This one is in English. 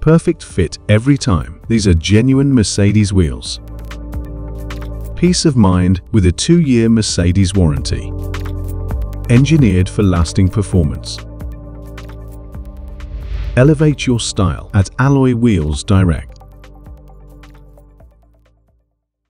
Perfect fit every time. These are genuine Mercedes wheels. Peace of mind with a 2-year Mercedes warranty. Engineered for lasting performance. Elevate your style at Alloy Wheels Direct.